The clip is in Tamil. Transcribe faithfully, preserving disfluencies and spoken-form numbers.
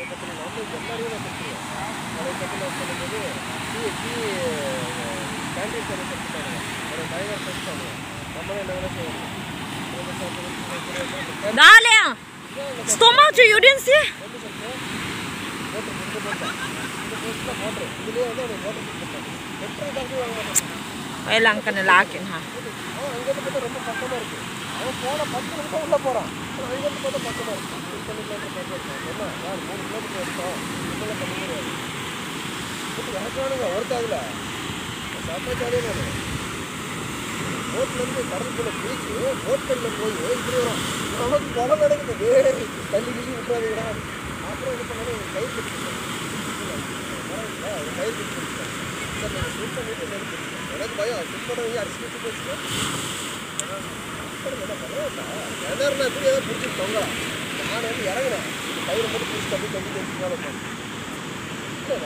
பக்கத்தில் நம்ம எல்லாரையும் நான் கொடுத்துருவேன். அதை பற்றி நான் சொல்லும்போது டீ டீ கேண்டீன் சர்வீஸ் எடுத்துட்டாங்க. ஒரு டிரைவர் கொடுத்தாங்க. நம்மளே என்ன வேலை செய்யணும். Dalia! Stomach, you didn't see? Water இந்த போட்டா இந்த போஸ்ட்ல வாட்டர் இதுலயே வந்து ஒரு வாட்டர் கொடுத்தாங்க. பெட்ரோல் டாக்டர் வாங்க மாட்டாங்க. Walang ka nalakin ha. அவன் அங்கிருந்து பார்த்தா ரொம்ப பக்கமா இருக்கு. அவன் போன பத்து நிமிஷம் உள்ள போறான். அங்கிருந்து பார்த்தா பக்கமா இருக்கு. இருபது கிலோமீட்டர் பக்கம் என்ன யார் மூணு கிலோமீட்டர் எடுத்தோம். இதெல்லாம் பண்ண முடியாது. இது யாருக்கானுங்க ஒர்த்தாகல. சாப்பா ஜாலியாக போட்லேருந்து கடலுக்குள்ள பீச்சு போட்டில் போய் இப்படி வரும். நமக்கு படம் நடக்குது. ஏய் தள்ளி கிள்ளி விட்டுறாதீங்களா. அப்புறம் என்ன பண்ணாலும் ஒரு கயிறு கட்டிருக்கேன். ஒரு கயிறு கட்டிருக்கேன். சார் நீங்கள் ஸ்விம் பண்ணிட்டு நினைக்கிறேன். எனக்கு பயம் ஸ்விம் பண்ணி அடிச்சு விட்டு போச்சுட்டு என்ன பரவாயில்ல கிணறுனா எப்படி ஏதாவது பிடிச்சிட்டு தொங்கலாம். நான் வந்து இறங்குறேன். கயிறு மட்டும் பிடிச்சி தம்பி தம்பி தெரிஞ்சுக்கலாம்.